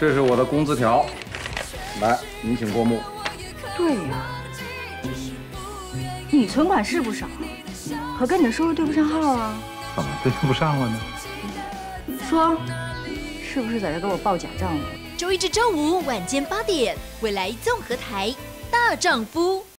这是我的工资条，来，您请过目。 对呀，你存款是不少，可跟你的收入对不上号啊。 怎么对不上了呢？ 说，是不是在这给我报假账呢？ 周一至周五晚间8点，未来综合台《大丈夫》。